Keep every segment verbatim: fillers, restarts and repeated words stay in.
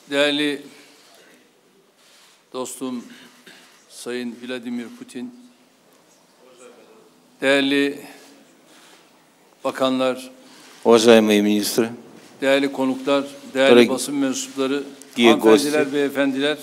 Değerli dostum Sayın Vladimir Putin, değerli bakanlar, уважаемые министры, değerli konuklar, değerli basın mensupları, hanımefendiler, beyefendiler,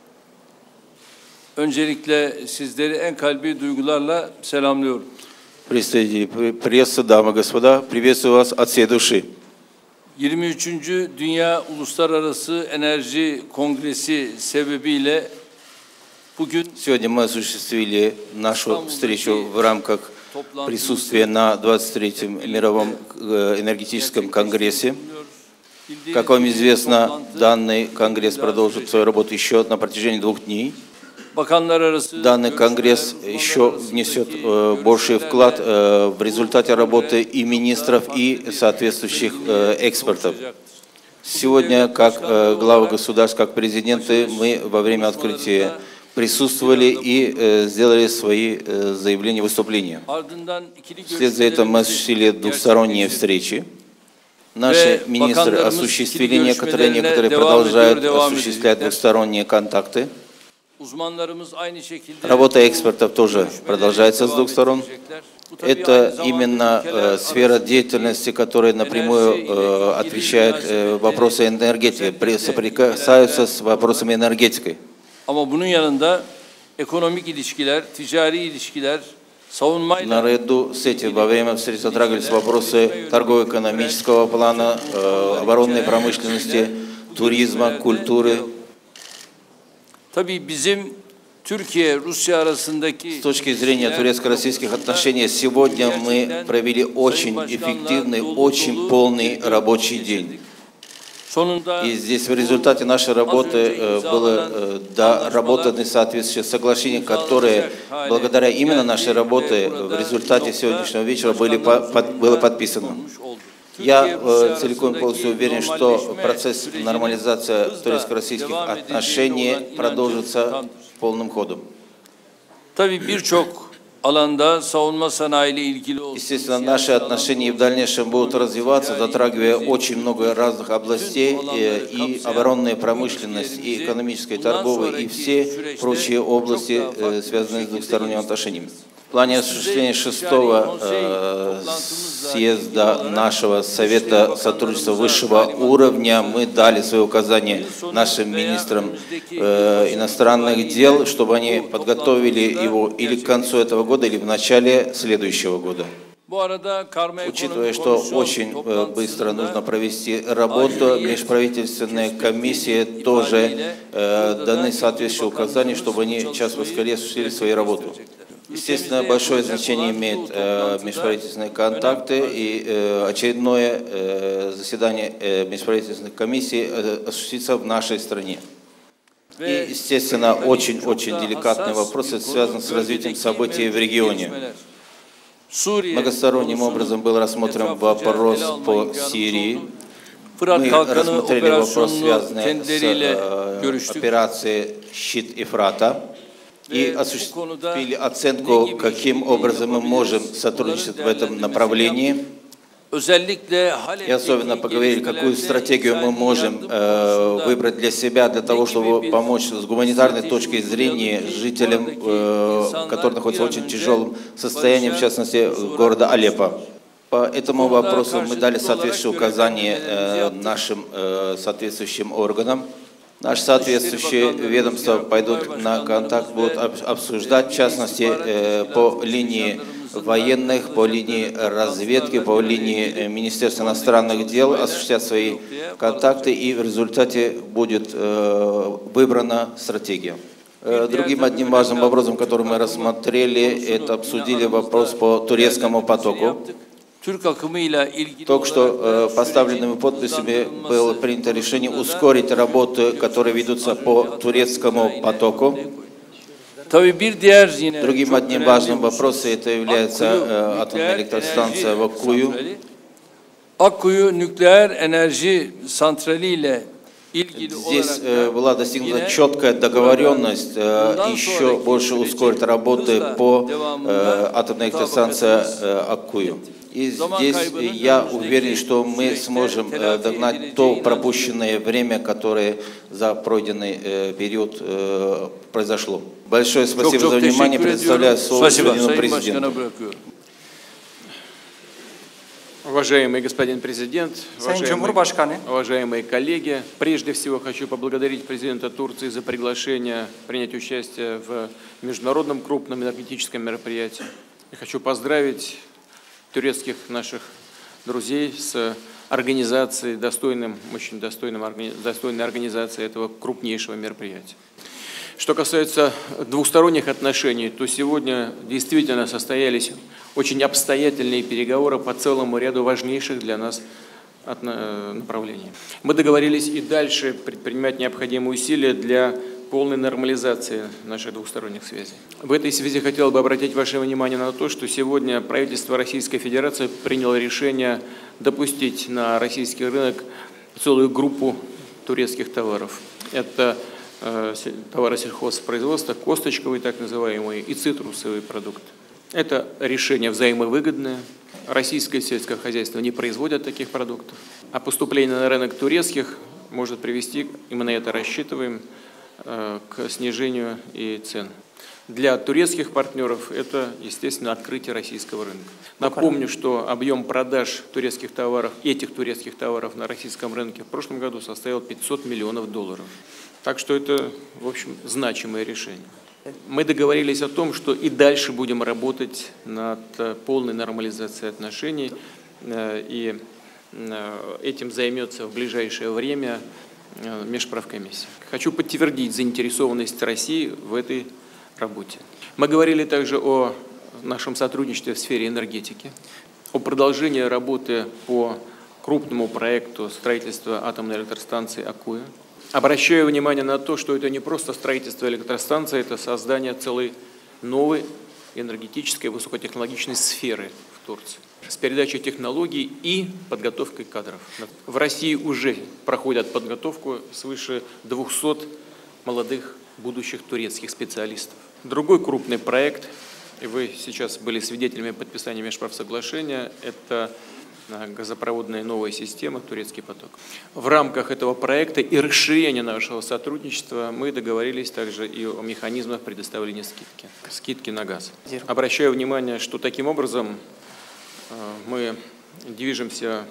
öncelikle sizleri en kalbi duygularla selamlıyorum. представители прессы, дамы и господа, приветствую вас от всей души. yirmi üçüncü Dünya Uluslararası Enerji Kongresi sebebiyle bugün Сегодня мы осуществили нашу встречу в рамках присутствия на двадцать третьем мировом энергетическом конгрессе. Как вам известно, данный конгресс продолжит свою работу еще на протяжении двух дней. Данный конгресс еще внесет э, больший вклад э, в результате работы и министров, и соответствующих э, экспертов. Сегодня, как э, главы государств, как президенты, мы во время открытия присутствовали и э, сделали свои э, заявления, выступления. Вслед за этим мы осуществили двухсторонние встречи. Наши министры осуществили некоторые, некоторые продолжают осуществлять двухсторонние контакты. Работа экспертов тоже продолжается с двух сторон. Это именно э, сфера деятельности, которая напрямую э, отвечает э, вопросы энергетики, соприкасаются с вопросами энергетики. Наряду с этим во время встречи затрагивались вопросы торгово-экономического плана, э, оборонной промышленности, туризма, культуры. С точки зрения турецко-российских отношений, сегодня мы провели очень эффективный, очень полный рабочий день. И здесь в результате нашей работы было доработаны соответствующие соглашения, которые благодаря именно нашей работе в результате сегодняшнего вечера были, было подписано. Я э, целиком и полностью уверен, что процесс нормализации турецко-российских отношений продолжится полным ходом. Естественно, наши отношения в дальнейшем будут развиваться, затрагивая очень много разных областей, и, и оборонная промышленность, и экономическая, и торговая, и все прочие области, э, связанные с двухсторонними отношениями. В плане осуществления шестого э, съезда нашего Совета сотрудничества высшего уровня мы дали свои указания нашим министрам э, иностранных дел, чтобы они подготовили его или к концу этого года, или в начале следующего года. Учитывая, что очень э, быстро нужно провести работу, межправительственные комиссии тоже э, даны соответствующие указания, чтобы они час поскорее осуществили свою работу. Естественно, большое значение имеют э, межправительственные контакты, и э, очередное э, заседание э, межправительственных комиссий э, осуществится в нашей стране. И, естественно, очень-очень деликатный вопрос, это связан с развитием событий в регионе. Многосторонним образом был рассмотрен вопрос по Сирии. Мы рассмотрели вопрос, связанный с э, операцией «Щит Ефрата». И осуществили оценку, каким образом мы можем сотрудничать в этом направлении. И особенно поговорили, какую стратегию мы можем э, выбрать для себя, для того, чтобы помочь с гуманитарной точки зрения жителям, э, которые находятся в очень тяжелом состоянии, в частности, города Алеппо. По этому вопросу мы дали соответствующие указания э, нашим э, соответствующим органам. Наши соответствующие ведомства пойдут на контакт, будут обсуждать, в частности, по линии военных, по линии разведки, по линии Министерства иностранных дел, осуществлять свои контакты, и в результате будет выбрана стратегия. Другим одним важным вопросом, который мы рассмотрели, это обсудили вопрос по турецкому потоку. Только что э, поставленными подписями было принято решение ускорить работы, которые ведутся по турецкому потоку. Другим одним важным вопросом это является э, атомная электростанция в Аккую. Akkuyu nükleer enerji santrali ile Здесь была достигнута четкая договоренность еще больше ускорить работы по атомной электростанции Аккую. И здесь я уверен, что мы сможем догнать то пропущенное время, которое за пройденный период произошло. Большое спасибо за внимание. Предоставляю слово господину президенту. Уважаемый господин президент, уважаемые, уважаемые коллеги, прежде всего хочу поблагодарить президента Турции за приглашение принять участие в международном крупном энергетическом мероприятии. Я хочу поздравить турецких наших друзей с организацией, достойным, очень достойным, достойной организацией этого крупнейшего мероприятия. Что касается двусторонних отношений, то сегодня действительно состоялись очень обстоятельные переговоры по целому ряду важнейших для нас направлений. Мы договорились и дальше предпринимать необходимые усилия для полной нормализации наших двусторонних связей. В этой связи хотел бы обратить ваше внимание на то, что сегодня правительство Российской Федерации приняло решение допустить на российский рынок целую группу турецких товаров. Это товары сельхозпроизводства, косточковые так называемые и цитрусовые продукты. Это решение взаимовыгодное. Российское сельское хозяйство не производит таких продуктов, а поступление на рынок турецких может привести, и мы на это рассчитываем, к снижению и цен. Для турецких партнеров это, естественно, открытие российского рынка. Напомню, что объем продаж турецких товаров, этих турецких товаров на российском рынке в прошлом году составил пятьсот миллионов долларов. Так что это, в общем, значимое решение. Мы договорились о том, что и дальше будем работать над полной нормализацией отношений, и этим займется в ближайшее время межправкомиссия. Хочу подтвердить заинтересованность России в этой работе. Мы говорили также о нашем сотрудничестве в сфере энергетики, о продолжении работы по крупному проекту строительства атомной электростанции Аккуя. Обращаю внимание на то, что это не просто строительство электростанции, это создание целой новой энергетической высокотехнологичной сферы в Турции с передачей технологий и подготовкой кадров. В России уже проходят подготовку свыше двухсот молодых будущих турецких специалистов. Другой крупный проект, и вы сейчас были свидетелями подписания межправсоглашения, это газопроводная новая система «Турецкий поток». В рамках этого проекта и расширения нашего сотрудничества мы договорились также и о механизмах предоставления скидки, скидки на газ. Обращаю внимание, что таким образом мы движемся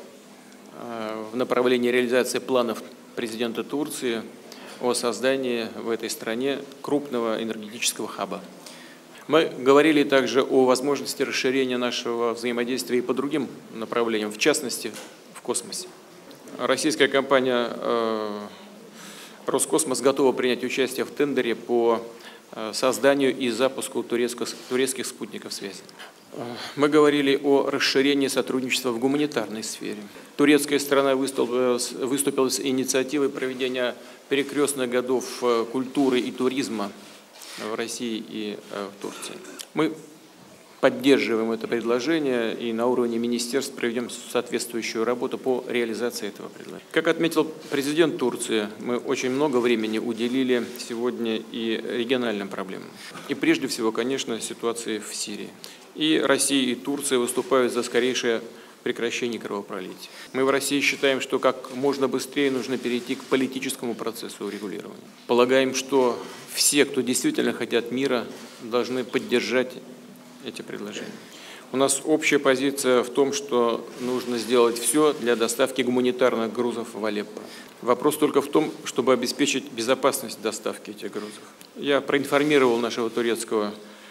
в направлении реализации планов президента Турции о создании в этой стране крупного энергетического хаба. Мы говорили также о возможности расширения нашего взаимодействия и по другим направлениям, в частности, в космосе. Российская компания э, «Роскосмос» готова принять участие в тендере по э, созданию и запуску турецких, турецких спутников связи. Мы говорили о расширении сотрудничества в гуманитарной сфере. Турецкая сторона выступила, выступила с инициативой проведения перекрестных годов культуры и туризма в России и в Турции. Мы поддерживаем это предложение и на уровне министерств проведем соответствующую работу по реализации этого предложения. Как отметил президент Турции, мы очень много времени уделили сегодня и региональным проблемам. И прежде всего, конечно, ситуации в Сирии. И Россия, и Турция выступают за скорейшее прекращение кровопролития. Мы в России считаем, что как можно быстрее нужно перейти к политическому процессу урегулирования. Полагаем, что все, кто действительно хотят мира, должны поддержать эти предложения. У нас общая позиция в том, что нужно сделать все для доставки гуманитарных грузов в Алеппо. Вопрос только в том, чтобы обеспечить безопасность доставки этих грузов. Я проинформировал нашего турецкого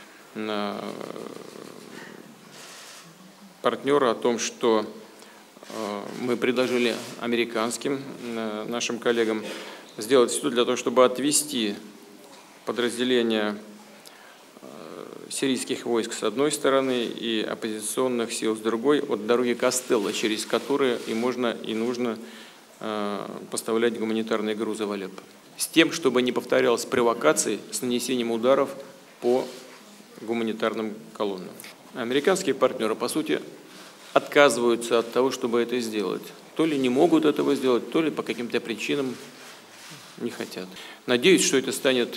партнера о том, что мы предложили американским нашим коллегам сделать все для того, чтобы отвести подразделения сирийских войск с одной стороны и оппозиционных сил с другой от дороги Кастелло, через которые и можно, и нужно поставлять гуманитарные грузы в Алеппо. С тем, чтобы не повторялось провокаций с нанесением ударов по гуманитарным колоннам. Американские партнеры, по сути, отказываются от того, чтобы это сделать. То ли не могут этого сделать, то ли по каким-то причинам не хотят. Надеюсь, что это станет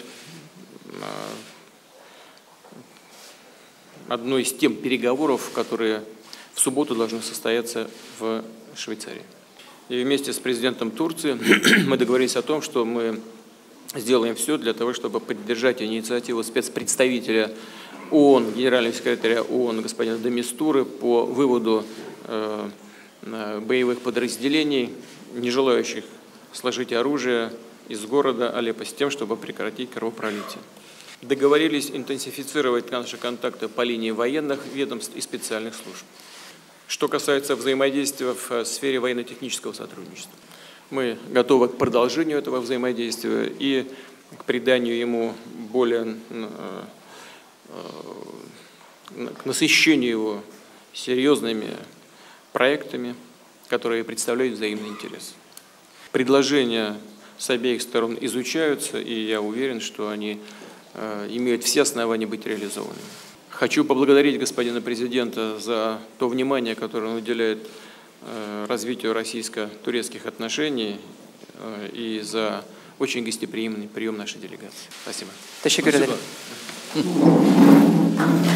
одной из тем переговоров, которые в субботу должны состояться в Швейцарии. И вместе с президентом Турции мы договорились о том, что мы сделаем все для того, чтобы поддержать инициативу спецпредставителя ООН, генерального секретаря ООН господина де Мистуры по выводу э, боевых подразделений, не желающих сложить оружие из города Алеппо с тем, чтобы прекратить кровопролитие. Договорились интенсифицировать наши контакты по линии военных ведомств и специальных служб. Что касается взаимодействия в сфере военно-технического сотрудничества, мы готовы к продолжению этого взаимодействия и к приданию ему более, к насыщению его серьезными проектами, которые представляют взаимный интерес. Предложения с обеих сторон изучаются, и я уверен, что они имеют все основания быть реализованными. Хочу поблагодарить господина президента за то внимание, которое он уделяет развитию российско-турецких отношений и за очень гостеприимный прием нашей делегации. Спасибо. Спасибо.